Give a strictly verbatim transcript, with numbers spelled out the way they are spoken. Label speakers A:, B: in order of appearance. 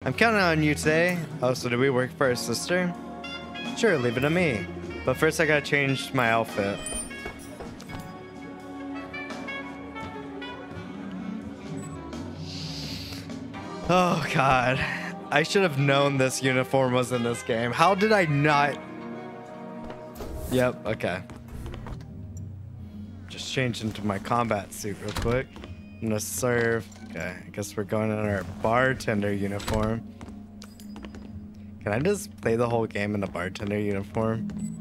A: I'm counting on you today. Oh, so do we work for our sister? Sure, leave it to me. But first I gotta change my outfit. Oh god. I should have known this uniform was in this game. How did I not? Yep, okay. Just change into my combat suit real quick. I'm gonna serve. Okay, I guess we're going in our bartender uniform. Can I just play the whole game in a bartender uniform?